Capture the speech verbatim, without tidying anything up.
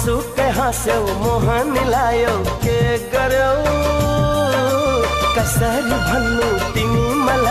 मुसु के हाँस्यौ मोहन लायो के गर्यौ कसरी भन्नु तिमी मलाई